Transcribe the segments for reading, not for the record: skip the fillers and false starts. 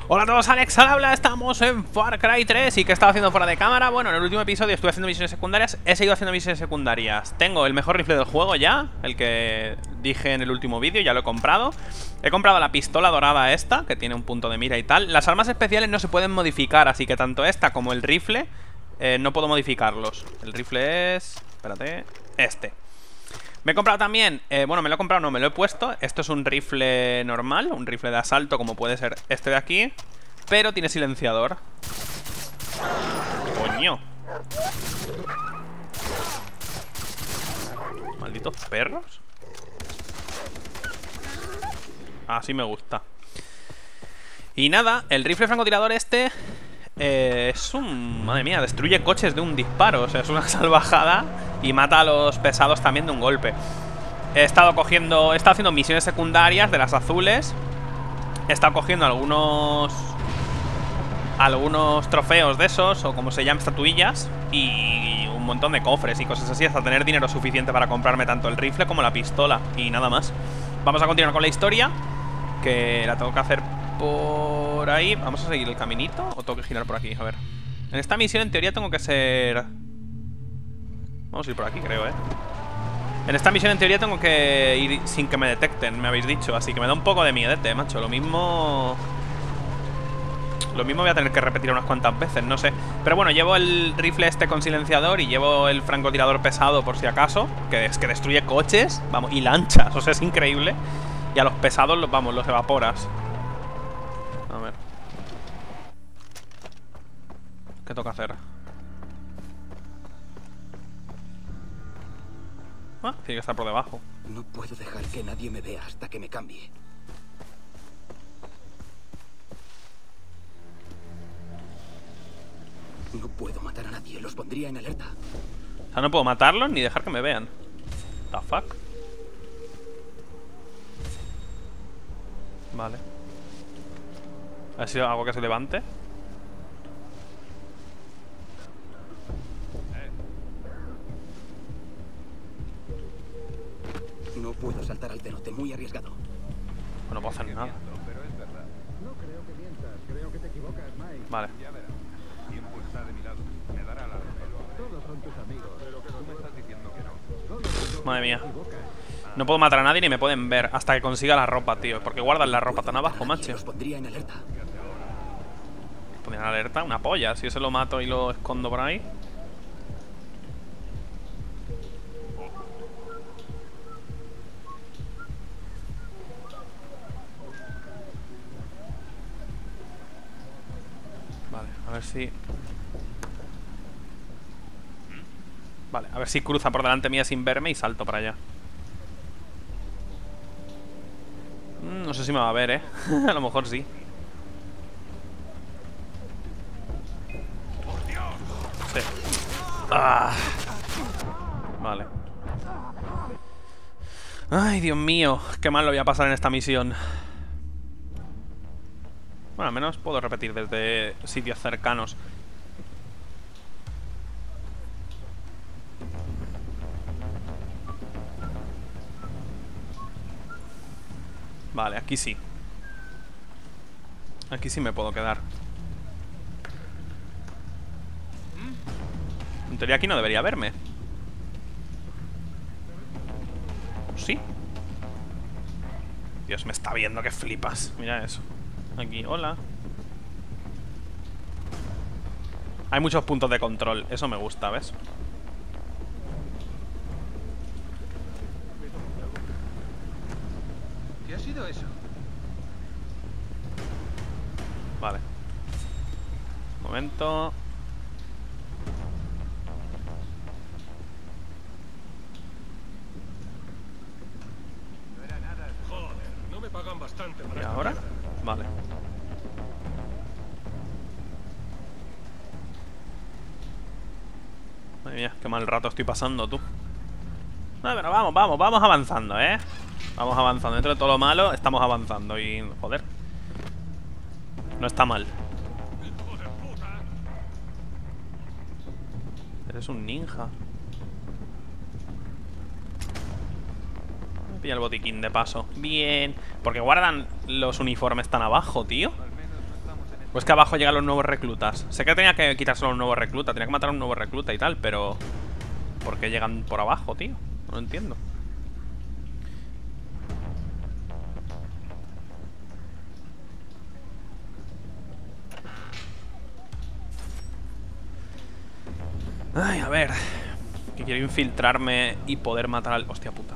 Hola a todos, Alex al habla, estamos en Far Cry 3. ¿Y qué estaba haciendo fuera de cámara? Bueno, en el último episodio estuve haciendo misiones secundarias. He seguido haciendo misiones secundarias. Tengo el mejor rifle del juego ya, el que dije en el último vídeo, ya lo he comprado. He comprado la pistola dorada esta, que tiene un punto de mira y tal. Las armas especiales no se pueden modificar, así que tanto esta como el rifle no puedo modificarlos. El rifle es... espérate... este. Me he comprado también, bueno, me lo he comprado, no, me lo he puesto. Esto es un rifle normal, un rifle de asalto como puede ser este de aquí, pero tiene silenciador. Coño. Malditos perros. Así me gusta. Y nada, el rifle francotirador este es un... madre mía, destruye coches de un disparo. O sea, es una salvajada. Y mata a los pesados también de un golpe. He estado haciendo misiones secundarias de las azules. He estado cogiendo algunos trofeos de esos, o como se llaman, estatuillas. Y un montón de cofres y cosas así, hasta tener dinero suficiente para comprarme tanto el rifle como la pistola. Y nada más. Vamos a continuar con la historia, que la tengo que hacer por ahí. ¿Vamos a seguir el caminito o tengo que girar por aquí? A ver. En esta misión en teoría tengo que ser... vamos a ir por aquí, creo, En esta misión en teoría tengo que ir sin que me detecten, me habéis dicho. Así que me da un poco de miedete, macho. Lo mismo voy a tener que repetir unas cuantas veces, no sé. Pero bueno, llevo el rifle este con silenciador y llevo el francotirador pesado por si acaso, que es que destruye coches, vamos, y lanchas, o sea, es increíble. Y a los pesados los evaporas. A ver. ¿Qué toca hacer? Ah, tiene que estar por debajo. No puedo dejar que nadie me vea hasta que me cambie. No puedo matar a nadie, los pondría en alerta. O sea, no puedo matarlos ni dejar que me vean. The fuck. Vale. A ver si hago que se levante. No puedo saltar al cenote, muy arriesgado. Pues no puedo hacer nada. Pero es verdad. No creo que mientas, creo que te equivocas, Mike. Vale. Ya verás. Tiempo está de mi lado. Me dará la razón. Todos son tus amigos. Pero que tú me estás diciendo que no. Madre mía. No puedo matar a nadie ni me pueden ver hasta que consiga la ropa, tío. Porque guardan la ropa tan abajo, macho. Los pondría en alerta. Poner alerta, una polla. Si yo se lo mato y lo escondo por ahí. Vale, a ver si... vale, a ver si cruza por delante mía sin verme y salto para allá. No sé si me va a ver, a lo mejor sí. Sí. Ah. Vale. Ay, Dios mío, qué mal lo voy a pasar en esta misión. Bueno, al menos puedo repetir desde sitios cercanos. Vale, aquí sí. Aquí sí me puedo quedar. En teoría aquí no debería verme. ¿Sí? Dios, me está viendo, que flipas. Mira eso. Aquí, hola. Hay muchos puntos de control. Eso me gusta, ¿ves? ¿Qué ha sido eso? Vale. Un momento. No era nada. Joder, no me pagan bastante para... ¿Y ahora? Vale. Madre mía, qué mal rato estoy pasando, tú. No, pero vamos avanzando, Vamos avanzando. Dentro de todo lo malo, estamos avanzando. Y, joder, no está mal. ¡Hijo de puta! Eres un ninja. Me pilla el botiquín de paso. Bien. Porque guardan los uniformes tan abajo, tío. Al menos no estamos Pues que abajo llegan los nuevos reclutas. Sé que tenía que quitarse a un nuevo recluta, tenía que matar a un nuevo recluta y tal, pero... ¿por qué llegan por abajo, tío? No lo entiendo. Ay, a ver. Que quiero infiltrarme y poder matar al... hostia puta.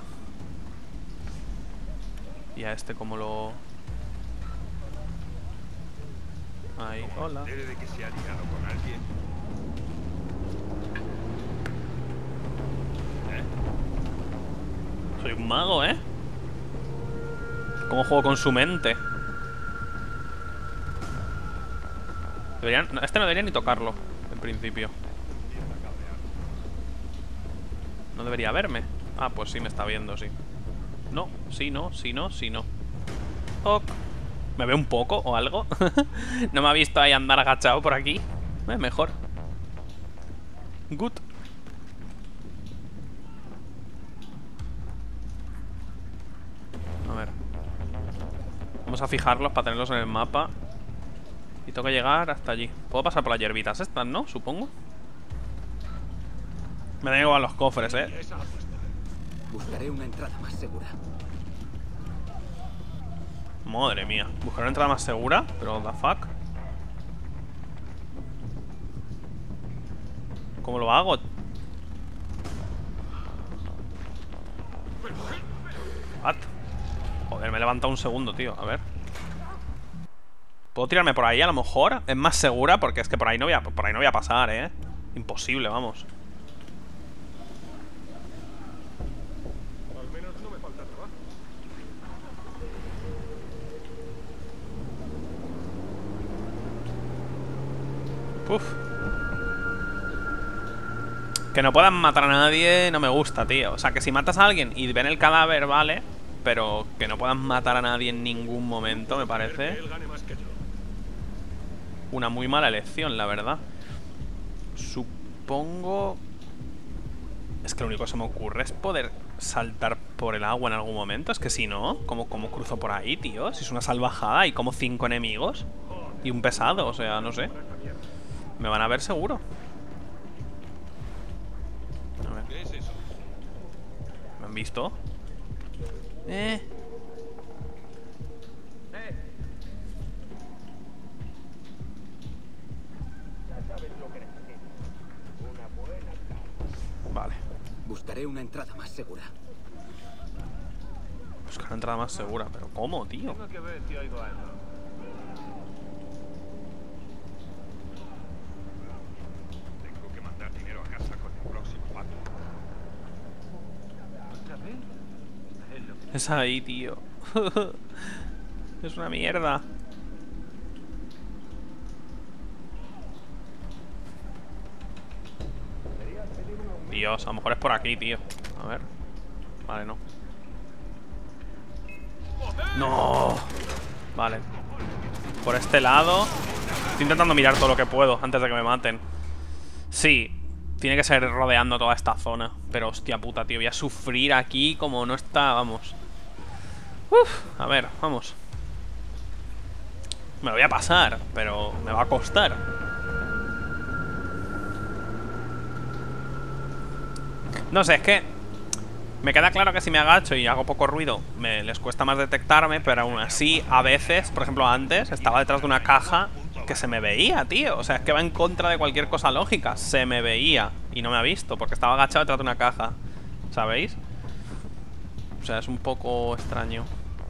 Y a este como lo... Ahí, hola. Debe de que se ha ligado con alguien. Soy un mago, ¿eh? ¿Cómo juego con su mente? Deberían... no, este no debería ni tocarlo, en principio. No debería verme. Ah, pues sí me está viendo, sí. No, sí, no, sí, no, sí, no. Ok. ¿Me ve un poco o algo? No me ha visto ahí andar agachado por aquí. Mejor. Good. A ver. Vamos a fijarlos para tenerlos en el mapa. Y tengo que llegar hasta allí. Puedo pasar por las hierbitas estas, ¿no? Supongo. Me da igual los cofres, ¿eh? Buscaré una entrada más segura. Madre mía. Buscar una entrada más segura. Pero, the fuck. ¿Cómo lo hago? What? Joder, me he levantado un segundo, tío. A ver. ¿Puedo tirarme por ahí a lo mejor? Es más segura porque es que por ahí no voy a pasar, ¿eh? Imposible, vamos. Al menos no me falta trabajo. Uf. Que no puedan matar a nadie no me gusta, tío. O sea, que si matas a alguien y ven el cadáver, vale. Pero que no puedan matar a nadie en ningún momento, me parece Él gane más que yo. una muy mala elección, la verdad. Supongo... es que lo único que se me ocurre es poder saltar por el agua en algún momento. Es que si no, ¿cómo cruzo por ahí, tío? Si es una salvajada y como 5 enemigos y un pesado, o sea, no sé. Me van a ver seguro. A ver. ¿Qué es eso? ¿Me han visto? Vale. Buscaré una entrada más segura. Buscar una entrada más segura. ¿Pero cómo, tío? Tengo que ver si oigo algo. Tengo que mandar dinero a casa con el próximo pago. ¿Otra vez? Es lo que... Es ahí, tío. Es una mierda. Dios, a lo mejor es por aquí, tío. A ver. Vale, no. ¡No! Vale. Por este lado. Estoy intentando mirar todo lo que puedo antes de que me maten. Sí. Tiene que ser rodeando toda esta zona. Pero hostia puta, tío. Voy a sufrir aquí como no está, vamos. Uf, a ver, vamos. Me lo voy a pasar, pero me va a costar. No sé, es que me queda claro que si me agacho y hago poco ruido les cuesta más detectarme, pero aún así, a veces, por ejemplo antes, estaba detrás de una caja que se me veía, tío. O sea, es que va en contra de cualquier cosa lógica. Se me veía y no me ha visto porque estaba agachado detrás de una caja, ¿sabéis? O sea, es un poco extraño.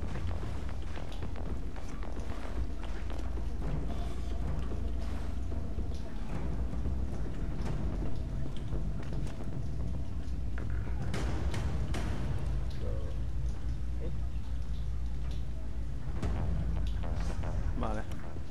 Vale.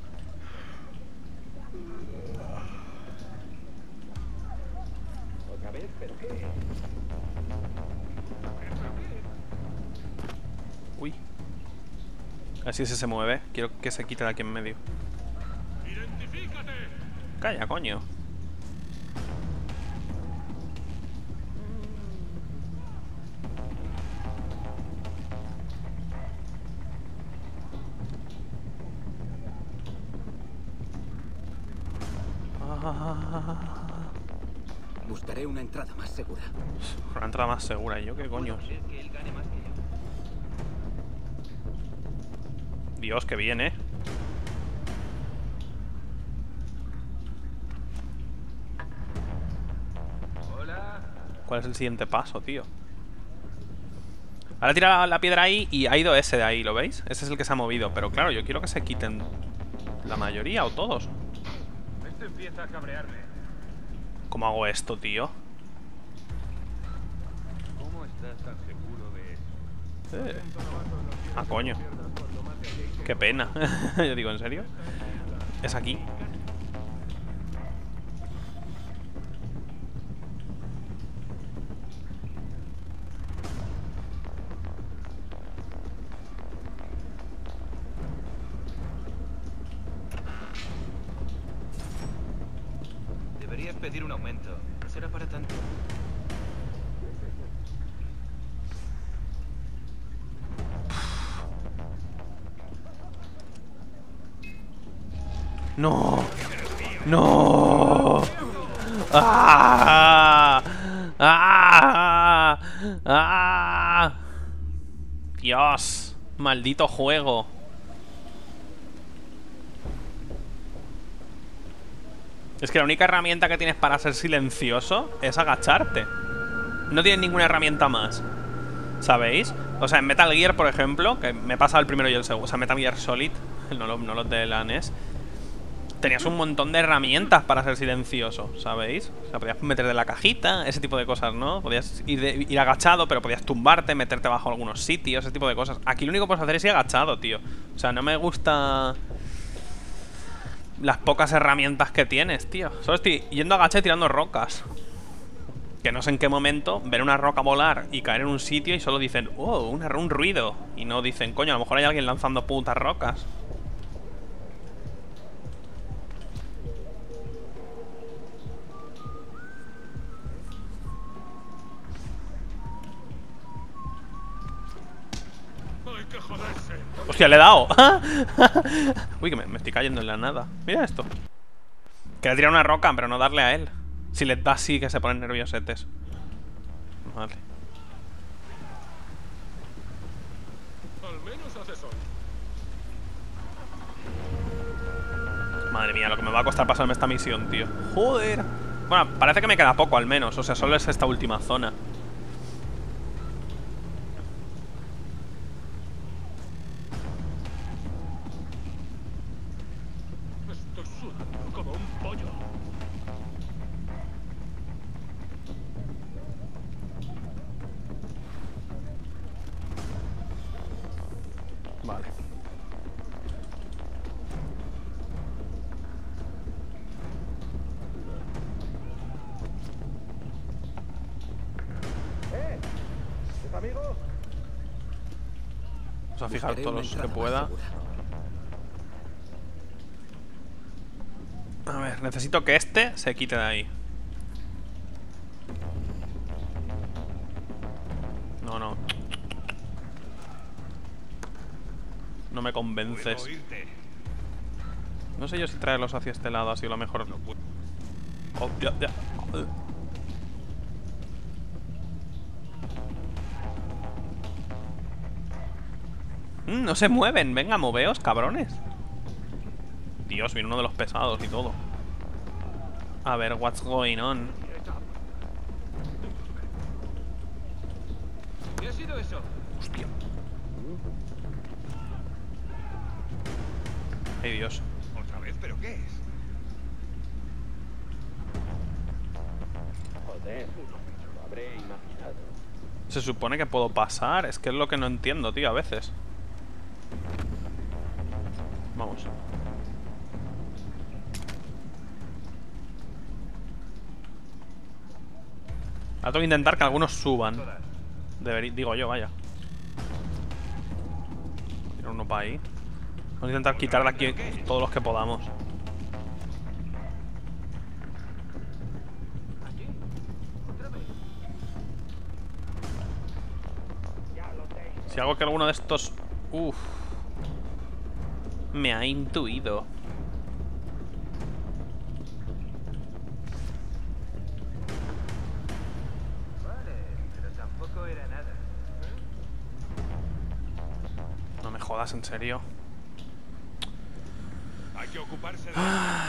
Uy. Así se mueve. Quiero que se quite de aquí en medio. ¡Identifícate! Calla, coño. Buscaré una entrada más segura. Una entrada más segura. ¿Y yo qué coño? Dios, qué bien, ¿eh? ¿Cuál es el siguiente paso, tío? Ahora tira la piedra ahí y ha ido ese de ahí, ¿lo veis? Ese es el que se ha movido. Pero claro, yo quiero que se quiten la mayoría o todos. Esto empieza a cabrearme. ¿Cómo hago esto, tío? ¿Cómo estás tan seguro de eso? Ah, coño. Qué pena. Yo digo, ¿en serio? Es aquí. Deberías pedir un aumento. No será para tanto. ¡No! ¡No! ¡Ah! ¡Ah! ¡Ah! Dios, maldito juego. Es que la única herramienta que tienes para ser silencioso es agacharte. No tienes ninguna herramienta más, ¿sabéis? O sea, en Metal Gear, por ejemplo, que me he pasado el primero y el segundo, o sea, Metal Gear Solid, no los de la NES, tenías un montón de herramientas para ser silencioso, ¿sabéis? O sea, podías meterte en la cajita, ese tipo de cosas, ¿no? Podías ir agachado, pero podías tumbarte, meterte bajo algunos sitios, ese tipo de cosas. Aquí lo único que puedes hacer es ir agachado, tío. O sea, no me gusta las pocas herramientas que tienes, tío. Solo estoy yendo agachado y tirando rocas. Que no sé en qué momento ver una roca volar y caer en un sitio y solo dicen, oh, un ruido. Y no dicen, coño, a lo mejor hay alguien lanzando putas rocas. Hostia, le he dado. Uy, que me estoy cayendo en la nada. Mira esto. Quería tirar una roca, pero no darle a él. Si les da así, que se ponen nerviosetes. Vale. Madre mía, lo que me va a costar pasarme esta misión, tío. Joder. Bueno, parece que me queda poco al menos. O sea, solo es esta última zona. Estoy sudando como un pollo. Vale. ¿Es amigo? Vamos a fijar Buscaré todos una los que entrada pueda. más segura. A ver, necesito que este se quite de ahí. No, no. No me convences. No sé yo si traerlos hacia este lado ha sido lo mejor. Oh, ya, ya. No se mueven. Venga, moveos, cabrones. Dios, viene uno de los pesados y todo. A ver, what's going on. ¿Qué ha sido eso? Hostia. Ay, Dios. ¿Otra vez? ¿Pero qué es? Joder, lo habré imaginado. Se supone que puedo pasar. Es que es lo que no entiendo, tío, a veces. Vamos. Ahora tengo que intentar que algunos suban. Digo yo, vaya. Tirar uno para ahí. Vamos a intentar quitar de aquí todos los que podamos. Si hago que alguno de estos... Uff. Me ha intuido. jodas, en serio. Hay que ocuparse de...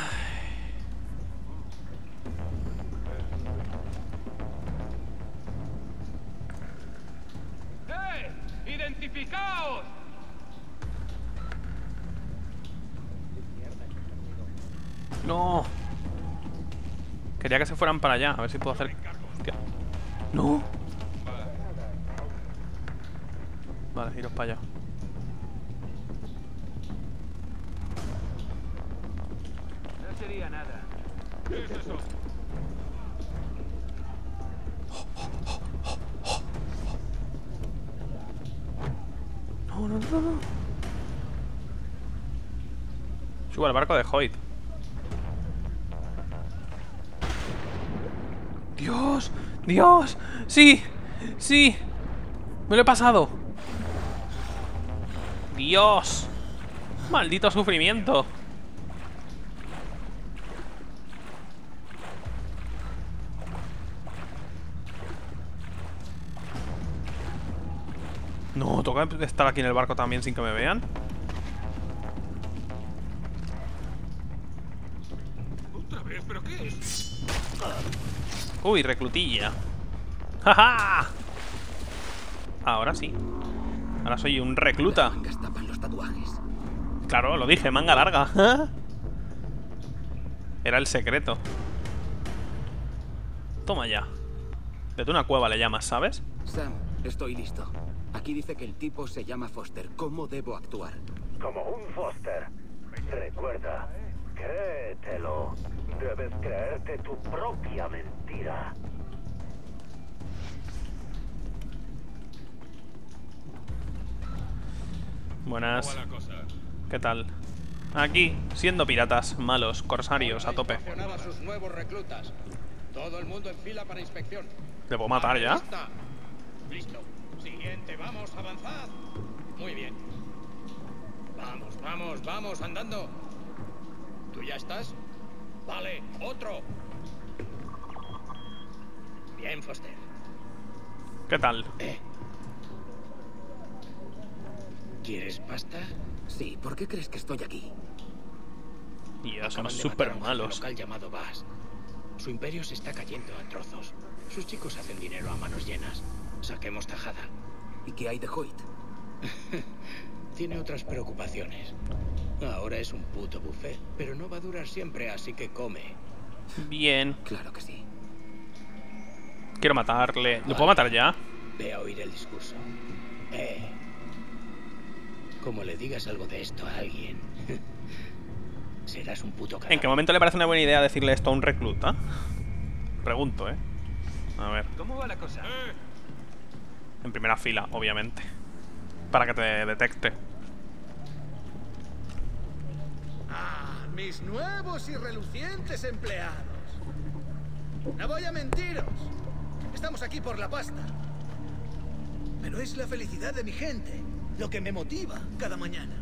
¡Identificaos! No. Quería que se fueran para allá. A ver si puedo hacer... Hostia. No. Vale, iros para allá. No sería nada. ¿Qué es eso? No, no, no, no. Subo al barco de Hoyt. Dios, Dios. Sí, sí. Me lo he pasado. Dios. Maldito sufrimiento. No, toca estar aquí en el barco también sin que me vean. ¿Otra vez? ¿Pero qué es? Uy, reclutilla. ¡Ja! Ahora sí. Ahora soy un recluta. Las mangas tapan los tatuajes. Claro, lo dije, manga larga. Era el secreto. Toma ya. Desde una cueva le llamas, ¿sabes? Sam, estoy listo. Aquí dice que el tipo se llama Foster. ¿Cómo debo actuar? Como un Foster. Recuerda, créetelo. Debes creerte tu propia mentira. Buenas. ¿Cómo va la cosa? ¿Qué tal? Aquí, siendo piratas, malos, corsarios, a tope. Inspeccionar a sus nuevos reclutas. Todo el mundo en fila para inspección. ¿Le puedo matar ya? Lista. Listo. Siguiente, vamos, avanzad. Muy bien. Vamos, vamos, vamos, andando. ¿Tú ya estás? Vale, otro. Bien, Foster. ¿Qué tal? ¿Quieres pasta? Sí, ¿por qué crees que estoy aquí? Y ya son Acaban de súper matar a un malos. local llamado Bass. Su imperio se está cayendo a trozos. Sus chicos hacen dinero a manos llenas. Saquemos tajada. ¿Y qué hay de Hoyt? Tiene otras preocupaciones. Ahora es un puto buffet, pero no va a durar siempre, así que come. Bien. Claro que sí. Quiero matarle. ¿Lo puedo matar ya? Ve a oír el discurso. Como le digas algo de esto a alguien, serás un puto cadáver. ¿En qué momento le parece una buena idea decirle esto a un recluta? Pregunto, ¿eh? A ver. ¿Cómo va la cosa? En primera fila, obviamente. Para que te detecte. Ah, mis nuevos y relucientes empleados. No voy a mentiros. Estamos aquí por la pasta. Pero es la felicidad de mi gente lo que me motiva cada mañana.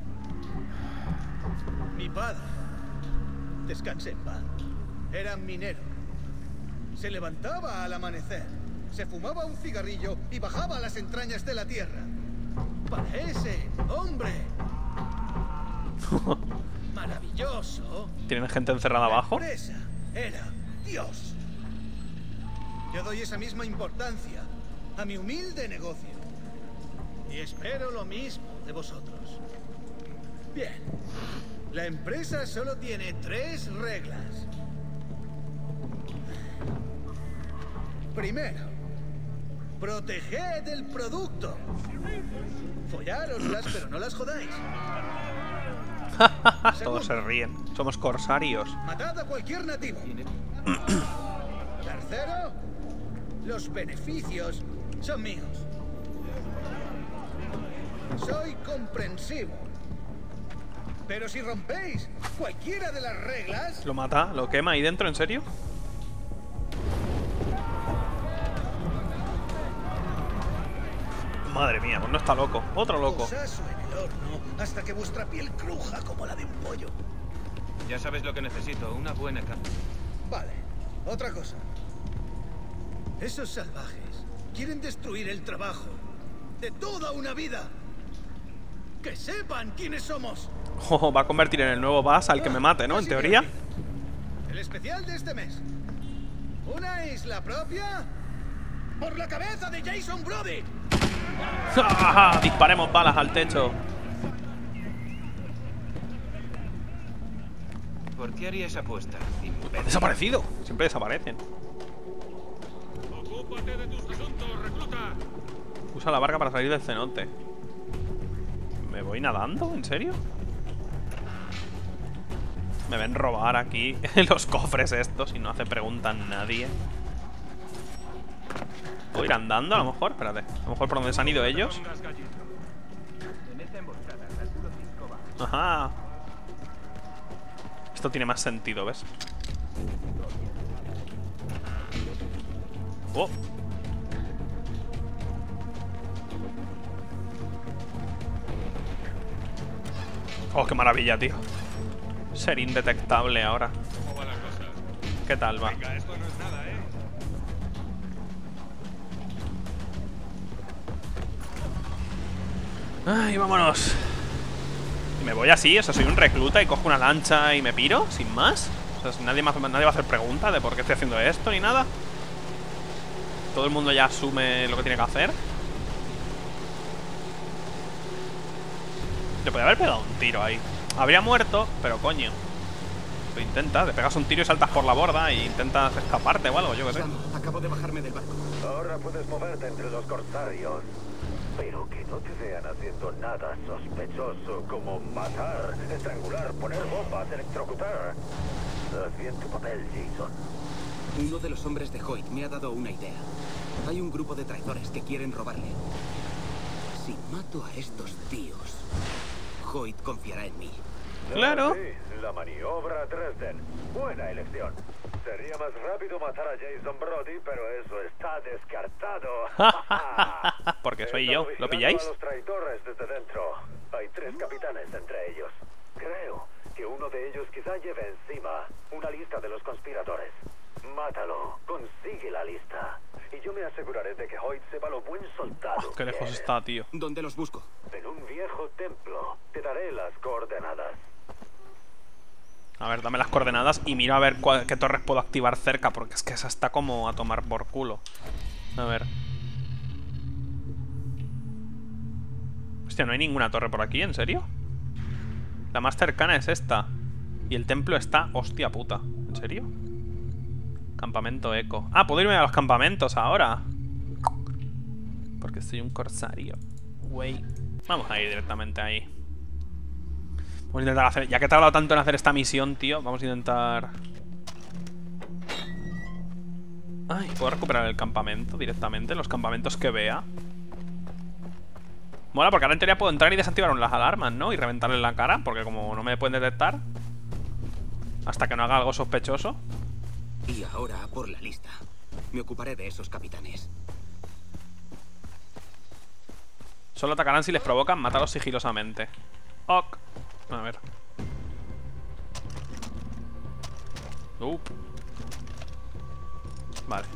Mi padre, descanse en paz, era minero. Se levantaba al amanecer, se fumaba un cigarrillo y bajaba a las entrañas de la tierra. Para ese hombre maravilloso, ¿Tienen gente encerrada abajo? la empresa era Dios. Yo doy esa misma importancia a mi humilde negocio. Y espero lo mismo de vosotros. Bien. La empresa solo tiene 3 reglas. Primero, proteged el producto. Follároslas, pero no las jodáis. Todos se ríen. Somos corsarios. Matad a cualquier nativo. Tercero, los beneficios son míos. Soy comprensivo. Pero si rompéis cualquiera de las reglas... ¿Lo mata? ¿Lo quema ahí dentro? ¿En serio? Madre mía, pues no está loco. Otro loco. Os aso en el horno hasta que vuestra piel cruja como la de un pollo. Ya sabes lo que necesito, una buena cama. Vale, otra cosa. Esos salvajes quieren destruir el trabajo de toda una vida. ¡Que sepan quiénes somos! Oh, va a convertir en el nuevo Bass al que me mate, ¿no? En Así teoría. que, el especial de este mes. ¿Una isla propia? ¡Por la cabeza de Jason Brody! Disparemos balas al techo. ¿Por qué haría esa apuesta? Ha desaparecido. Siempre desaparecen. Ocúpate de tus asuntos, recluta. Usa la barca para salir del cenote. ¿Me voy nadando? ¿En serio? Me ven robar aquí los cofres estos y no hace preguntas nadie. ¿Puedo ir andando a lo mejor? Espérate. A lo mejor por donde se han ido ellos. Ajá. Esto tiene más sentido, ¿ves? Oh. Oh, qué maravilla, tío. Ser indetectable ahora. ¿Cómo va la cosa? ¿Qué tal va? Venga, esto no es nada, ¿eh? Ay, vámonos. Y me voy así, o sea, soy un recluta y cojo una lancha y me piro, sin más. O sea, nadie va a hacer preguntas de por qué estoy haciendo esto ni nada. Todo el mundo ya asume lo que tiene que hacer. Le podía haber pegado un tiro ahí. Habría muerto, pero coño. Lo intenta, le pegas un tiro y saltas por la borda e intentas escaparte o algo, yo qué sé. Sam, acabo de bajarme del barco. Ahora puedes moverte entre los corsarios. Pero que no te vean haciendo nada sospechoso como matar, estrangular, poner bombas, electrocutar. Haz bien tu papel, Jason. Uno de los hombres de Hoyt me ha dado una idea. Hay un grupo de traidores que quieren robarle. Si mato a estos tíos, Hoyt confiará en mí. Claro. Sí, la maniobra Dresden. Buena elección. Sería más rápido matar a Jason Brody, pero eso está descartado. Porque soy He yo, estado ¿lo vigilando pilláis? a los traidores desde dentro. Hay 3 capitanes entre ellos. Creo que uno de ellos quizá lleve encima una lista de los conspiradores. Mátalo, consigue la lista. Y yo me aseguraré de que Hoyt sepa lo buen soldado. Qué lejos que está, tío. ¿Dónde los busco? En un viejo templo. Te daré las coordenadas. A ver, dame las coordenadas y miro a ver qué torres puedo activar cerca, porque es que esa está como a tomar por culo. A ver. Hostia, no hay ninguna torre por aquí, ¿en serio? La más cercana es esta. Y el templo está... Hostia puta. ¿En serio? Campamento eco. Ah, puedo irme a los campamentos ahora. Porque soy un corsario. Güey. Vamos a ir directamente ahí. Vamos a intentar hacer... Ya que he tardado tanto en hacer esta misión, tío, vamos a intentar... Ay, ¿puedo recuperar el campamento directamente? Los campamentos que vea. Mola, porque ahora en teoría puedo entrar y desactivar las alarmas, ¿no? Y reventarle la cara, porque como no me pueden detectar hasta que no haga algo sospechoso. Y ahora por la lista. Me ocuparé de esos capitanes. Solo atacarán si les provocan, mátalos sigilosamente. Ok. A ver. Vale.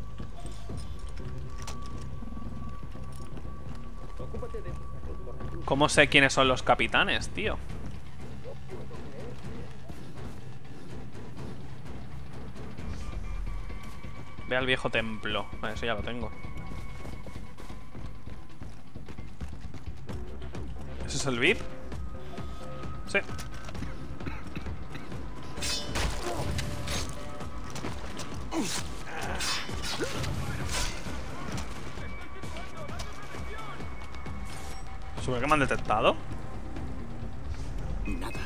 ¿Cómo sé quiénes son los capitanes, tío? Ve al viejo templo. Vale, eso ya lo tengo. ¿Ese es el VIP? Sí. ¿Sobre qué me han detectado? Nada.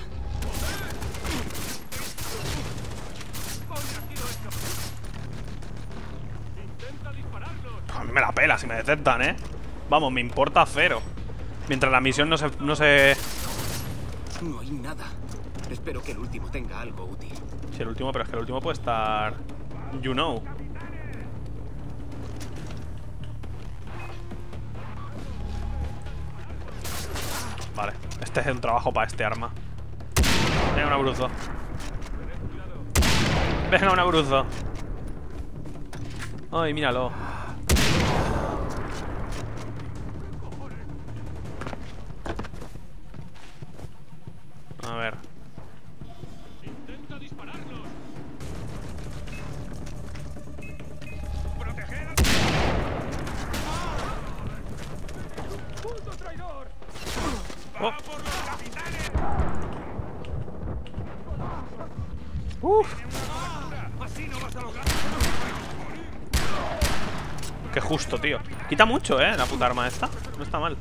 A mí me la pela si me detectan, ¿eh? Vamos, me importa cero. Mientras la misión no se... No hay nada. Espero que el último tenga algo útil. Sí, el último, pero es que el último puede estar... You know. Vale, este es un trabajo para este arma. Venga, un abruzo. Venga, un abruzo. Ay, míralo. ver. Intenta dispararlos. Proteger. ¡Puto traidor! Oh. ¡Va por los capitanes! Uf. Así no vas a lograr. Qué justo, tío. Quita mucho, la puta arma esta. No está mal.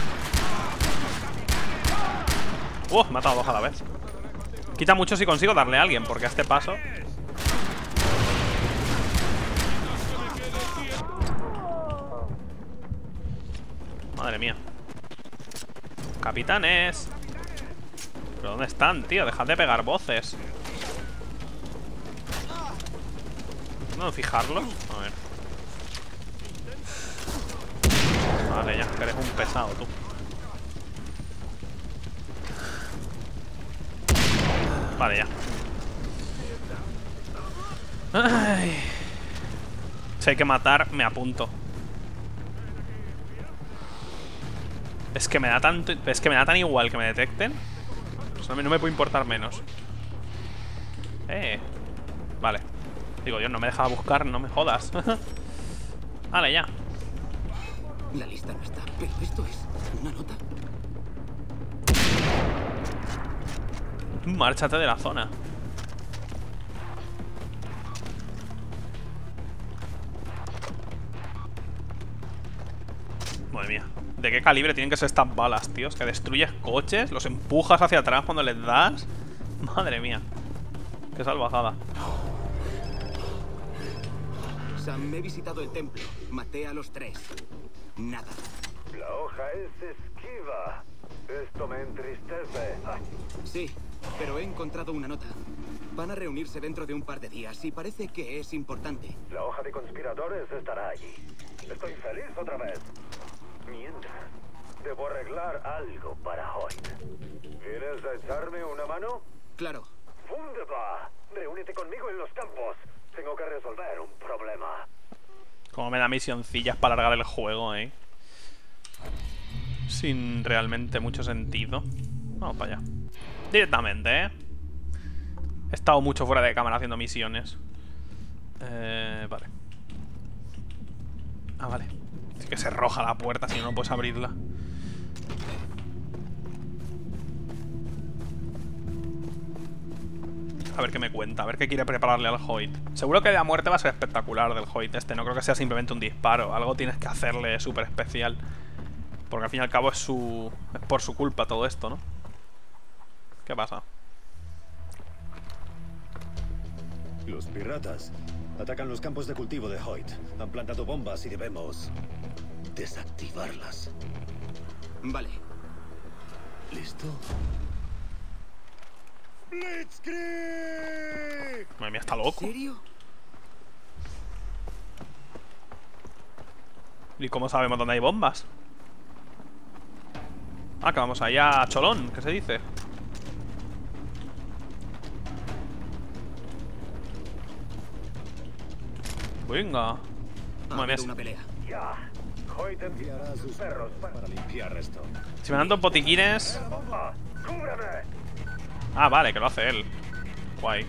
Me ha matado dos a la vez. Quita mucho si consigo darle a alguien, porque a este paso... Madre mía. Capitanes. ¿Pero dónde están, tío? Dejad de pegar voces. ¿No fijarlo? A ver. Vale, ya, que eres un pesado, tú. Vale, ya. Ay. Si hay que matar, me apunto. Es que me da tanto. Es que me da tan igual que me detecten. Pues a mí no me puede importar menos. Vale. Digo, Dios, no me deja buscar, no me jodas. Vale, ya. La lista no está, pero esto es una nota. Márchate de la zona. Madre mía. ¿De qué calibre tienen que ser estas balas, tíos? Que destruyes coches, los empujas hacia atrás cuando les das. Madre mía. Qué salvajada. Sam, he visitado el templo. Maté a los 3. Nada. La hoja es esquiva. Esto me entristece. Sí, pero he encontrado una nota. Van a reunirse dentro de un par de días y parece que es importante. La hoja de conspiradores estará allí. Estoy feliz otra vez. Mientras, debo arreglar algo para Hoyt. ¿Quieres echarme una mano? Claro. Wunderbar. Reúnete conmigo en los campos. Tengo que resolver un problema. Como me da misioncillas para alargar el juego, sin realmente mucho sentido. Vamos para allá. Directamente, He estado mucho fuera de cámara haciendo misiones. Vale. Ah, vale. Es que se roja la puerta, si no, no puedes abrirla. A ver qué me cuenta, a ver qué quiere prepararle al Hoyt. Seguro que la muerte va a ser espectacular del Hoyt este. No creo que sea simplemente un disparo. Algo tienes que hacerle súper especial. Porque al fin y al cabo es por su culpa todo esto, ¿no? ¿Qué pasa? Los piratas atacan los campos de cultivo de Hoyt. Han plantado bombas y debemos desactivarlas. Vale. ¿Listo? ¡Blitzkrieg! Madre mía, está loco. ¿En serio? ¿Y cómo sabemos dónde hay bombas? Ah, que vamos allá a Cholón, ¿qué se dice? Venga. Madre mía, Una pelea. Ya. Hoyt enviará a sus perros Para limpiar esto. si me dan dos botiquines. bomba. ¡Cúbreme! Ah, vale, que lo hace él. Guay.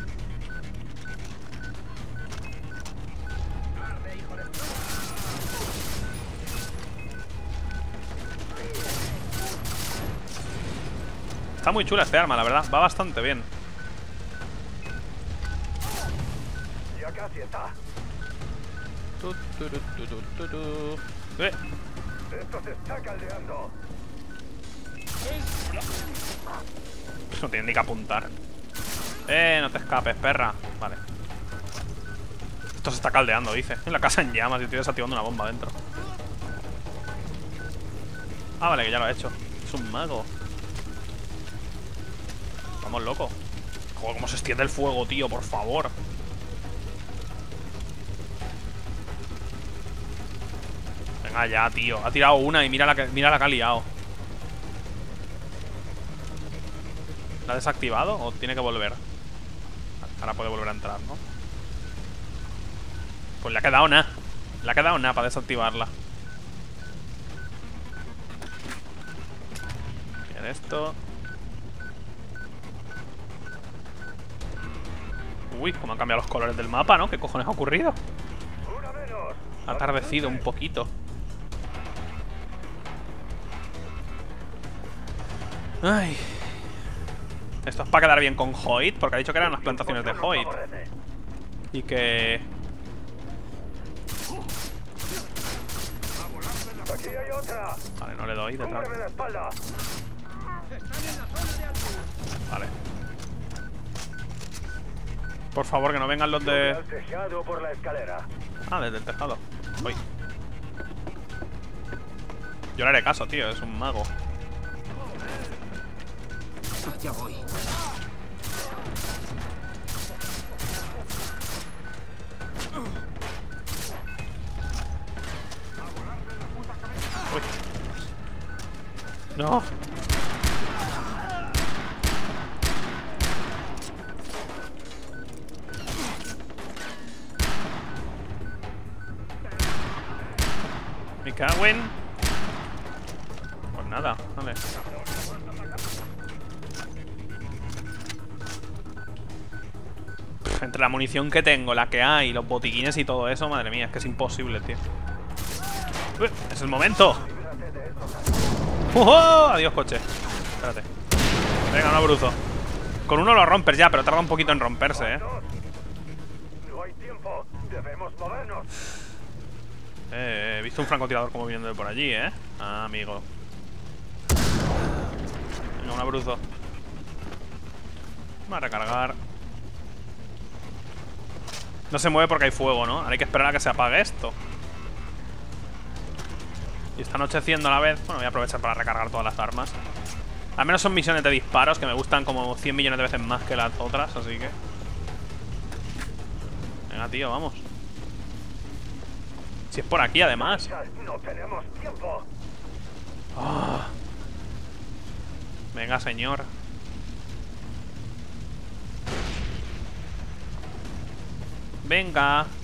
Está muy chula este arma, la verdad. Va bastante bien. Ya casi está. Esto se está caldeando. No tiene ni que apuntar. No te escapes, perra. Vale. Esto se está caldeando, dice. En la casa en llamas y estoy desactivando una bomba dentro. Ah, vale, que ya lo ha hecho. Es un mago. Vamos, loco. Joder, cómo se extiende el fuego, tío, por favor. Venga ya, tío. Ha tirado una y mira la que ha liado. ¿La ha desactivado o tiene que volver? Ahora puede volver a entrar, ¿no? Pues le ha quedado nada. Le ha quedado nada para desactivarla. Bien, esto. Uy, cómo han cambiado los colores del mapa, ¿no? ¿Qué cojones ha ocurrido? Ha atardecido un poquito. Ay. Esto es para quedar bien con Hoyt, porque ha dicho que eran las plantaciones de Hoyt. Y que... Vale, no le doy detrás. Vale. Por favor, que no vengan los de... Ah, desde el tejado. Voy. Yo le haré caso, tío, es un mago. Ya voy. Uy. No. Me cago en... Pues nada, vale. Entre la munición que tengo, la que hay, los botiquines y todo eso, madre mía, es que es imposible, tío. ¡Es el momento! Adiós, coche. Espérate. Venga, no bruzo. Con uno lo rompes ya, pero tarda un poquito en romperse, No hay tiempo. Debemos movernos. He visto un francotirador como viniendo de por allí, Ah, amigo. Venga, un abruzo. Vamos a recargar. No se mueve porque hay fuego, ¿no? Ahora hay que esperar a que se apague esto. Y está anocheciendo a la vez. Bueno, voy a aprovechar para recargar todas las armas. Al menos son misiones de disparos que me gustan como 100 millones de veces más que las otras, así que... Venga, tío, vamos. Si es por aquí, además. No tenemos tiempo. Oh. Venga, señor. Venga.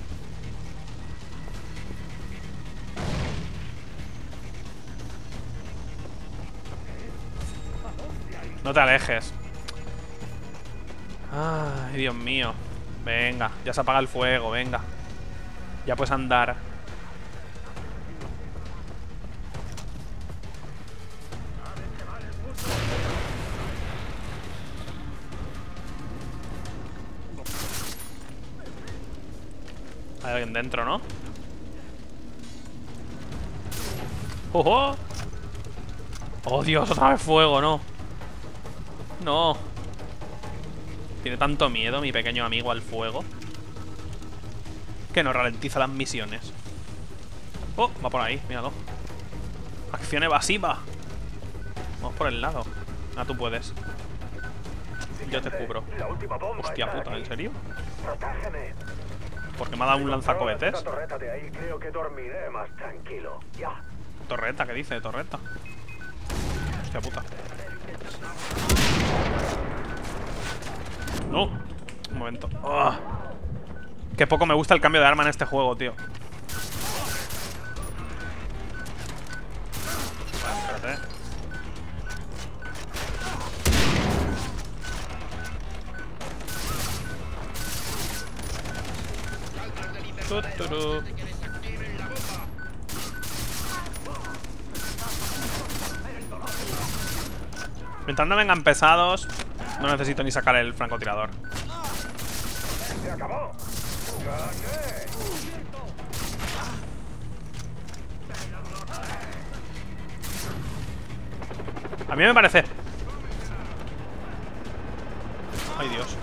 No te alejes. Ay, Dios mío. Venga, ya se apaga el fuego, venga. Ya puedes andar. Hay alguien dentro, ¿no? ¡Oh! ¡Oh, Dios! Otra vez fuego, ¿no? ¡No! Tiene tanto miedo mi pequeño amigo al fuego que no ralentiza las misiones. ¡Oh! Va por ahí, míralo. Acción evasiva. Vamos por el lado. Ah, tú puedes. Yo te cubro. Hostia puta, ¿en serio? Porque me ha dado un lanzacohetes. Torreta, ¿qué dice? Torreta. Hostia puta. No. Un momento. Oh. Qué poco me gusta el cambio de arma en este juego, tío. Vale, espérate. Mientras no vengan pesados, no necesito ni sacar el francotirador. Se acabó. A mí me parece... Ay, Dios.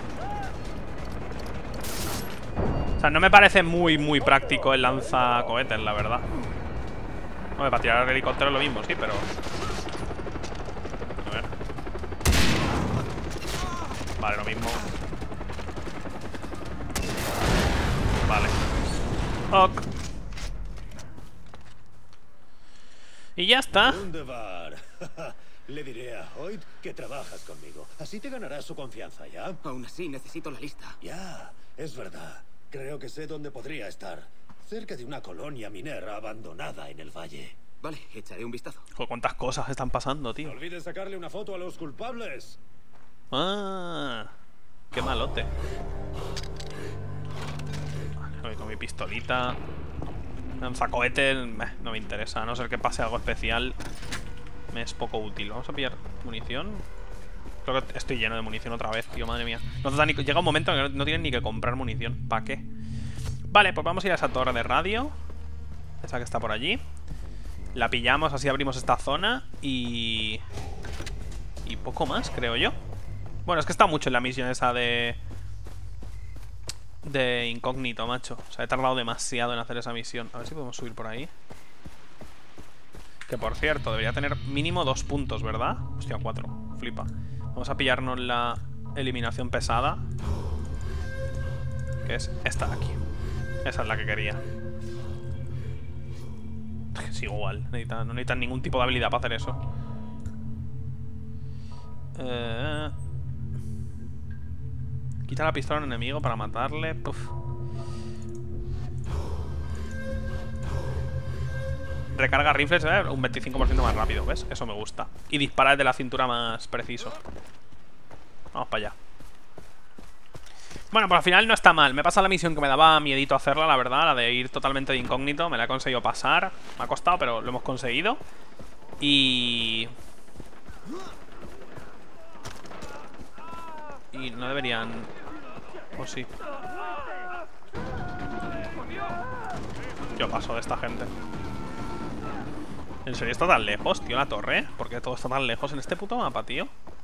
O sea, no me parece muy práctico el lanzacohetes, la verdad. Hombre, para tirar el helicóptero es lo mismo, sí, pero... A ver. Vale, lo mismo. Vale. Ok. Y ya está. Wunderbar. Le diré a Hoyt que trabajas conmigo. Así te ganarás su confianza, ¿ya? Aún así, necesito la lista. Ya, es verdad. Creo que sé dónde podría estar. Cerca de una colonia minera abandonada en el valle. Vale, echaré un vistazo. Joder, cuántas cosas están pasando, No tío. olvides sacarle una foto a los culpables. Ah, qué malote. mi pistolita. Lanzacohetes, no me interesa. A no ser que pase algo especial, me es poco útil. Vamos a pillar munición. Creo que estoy lleno de munición otra vez, tío, madre mía. Llega un momento en que no tienen ni que comprar munición. ¿Para qué? Vale, pues vamos a ir a esa torre de radio. Esa que está por allí. La pillamos, así abrimos esta zona. Y poco más, creo yo. Bueno, es que está mucho en la misión esa de incógnito, macho. O sea, he tardado demasiado en hacer esa misión. A ver si podemos subir por ahí. Que por cierto, debería tener mínimo 2 puntos, ¿verdad? Hostia, 4, flipa. Vamos a pillarnos la eliminación pesada, que es esta de aquí. Esa es la que quería. Es igual, no necesitan ningún tipo de habilidad para hacer eso. Quita la pistola a un enemigo para matarle. Puf. Recarga rifles, un 25% más rápido, ¿ves? Eso me gusta. Y dispara desde la cintura más preciso. Vamos para allá. Bueno, pues al final no está mal. Me pasa la misión que me daba miedito hacerla, la verdad. La de ir totalmente de incógnito. Me la he conseguido pasar. Me ha costado, pero lo hemos conseguido. Y no deberían... ¿O sí? Yo paso de esta gente. ¿En serio está tan lejos, tío, la torre? ¿Por qué todo está tan lejos en este puto mapa, tío?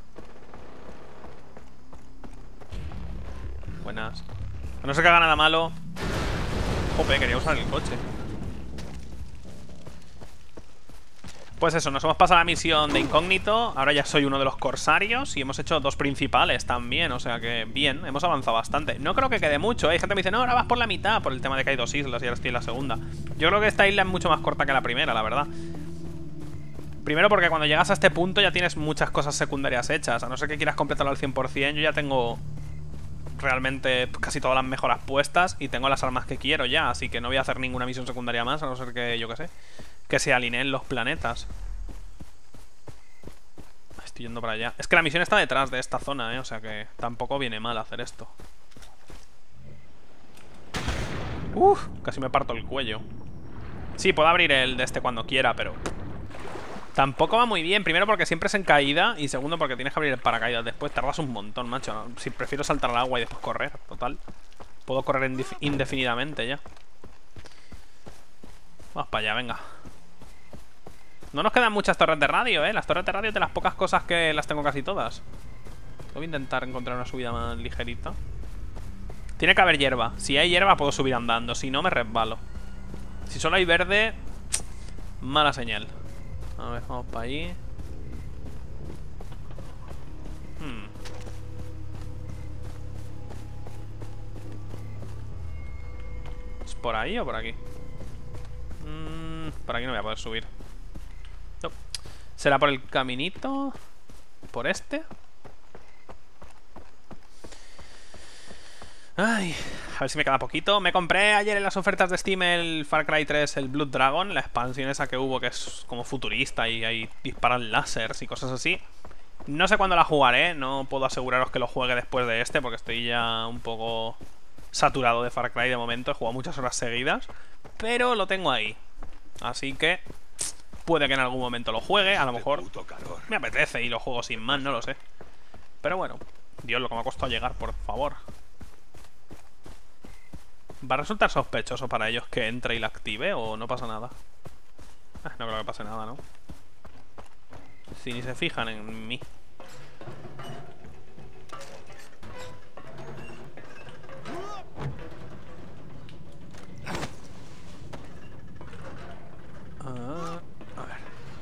Buenas. A no ser que haga nada malo. Jope, quería usar el coche. Pues eso, nos hemos pasado la misión de incógnito. Ahora ya soy uno de los corsarios. Y hemos hecho 2 principales también. O sea que bien, hemos avanzado bastante. No creo que quede mucho, ¿eh? Hay gente que me dice, no, ahora vas por la mitad. Por el tema de que hay 2 islas y ahora estoy en la segunda. Yo creo que esta isla es mucho más corta que la primera, la verdad. Primero porque cuando llegas a este punto ya tienes muchas cosas secundarias hechas. A no ser que quieras completarlo al 100%, yo ya tengo realmente casi todas las mejoras puestas. Y tengo las armas que quiero ya. Así que no voy a hacer ninguna misión secundaria más. A no ser que, yo qué sé, que se alineen los planetas. Estoy yendo para allá. Es que la misión está detrás de esta zona, o sea que tampoco viene mal hacer esto. Casi me parto el cuello. Sí, puedo abrir el de este cuando quiera, pero tampoco va muy bien. Primero porque siempre es en caída. Y segundo porque tienes que abrir el paracaídas después. Tardas un montón, macho. Si prefiero saltar al agua y después correr, total. Puedo correr indefinidamente ya. Vamos para allá, venga. No nos quedan muchas torres de radio, Las torres de radio es de las pocas cosas que las tengo casi todas. Voy a intentar encontrar una subida más ligerita. Tiene que haber hierba. Si hay hierba puedo subir andando. Si no, me resbalo. Si solo hay verde, mala señal. A ver, vamos para allí. ¿Es por ahí o por aquí? Por aquí no voy a poder subir. No. ¿Será por el caminito? ¿Por este? Ay, a ver si me queda poquito. Me compré ayer en las ofertas de Steam el Far Cry 3, el Blood Dragon. La expansión esa que hubo, que es como futurista y ahí disparan láseres y cosas así. No sé cuándo la jugaré. No puedo aseguraros que lo juegue después de este, porque estoy ya un poco saturado de Far Cry de momento. He jugado muchas horas seguidas, pero lo tengo ahí. Así que puede que en algún momento lo juegue. A lo mejor me apetece y lo juego sin más, no lo sé. Pero bueno, Dios, lo que me ha costado llegar, por favor. ¿Va a resultar sospechoso para ellos que entre y la active o no pasa nada? No creo que pase nada, ¿no? Si ni se fijan en mí. A ver.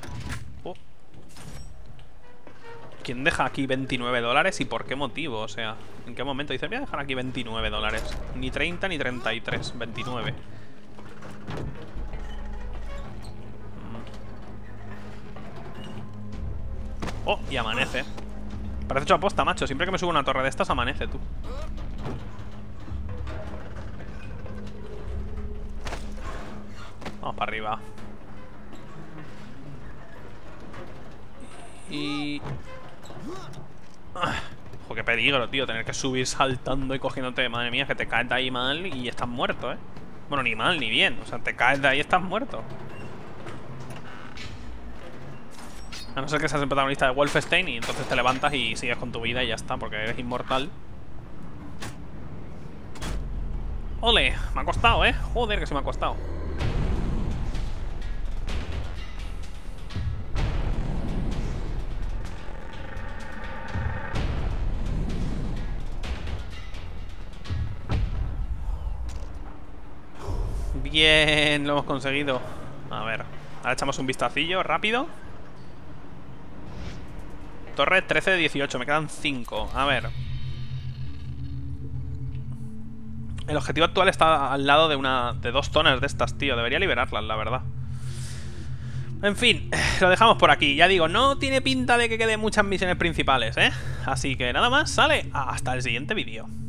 ¿Quién deja aquí $29 y por qué motivo? O sea, ¿en qué momento dice voy a dejar aquí $29? Ni 30 ni 33, 29. Oh, y amanece. Parece hecho aposta, macho. Siempre que me subo a una torre de estas amanece, tú. Vamos para arriba. Y... Ojo, qué peligro, tío. Tener que subir saltando y cogiéndote. Madre mía, que te caes de ahí mal y estás muerto, Bueno, ni mal ni bien. O sea, te caes de ahí y estás muerto. A no ser que seas el protagonista de Wolfenstein y entonces te levantas y sigues con tu vida y ya está, porque eres inmortal. ¡Ole! Me ha costado, ¿eh? Joder, que se me ha costado. Bien, lo hemos conseguido. A ver, ahora echamos un vistacillo rápido. Torre 13 de 18, me quedan 5. A ver. El objetivo actual está al lado de 2 zonas de estas, tío. Debería liberarlas, la verdad. En fin, lo dejamos por aquí. Ya digo, no tiene pinta de que queden muchas misiones principales, ¿eh? Así que nada más, sale. Hasta el siguiente vídeo.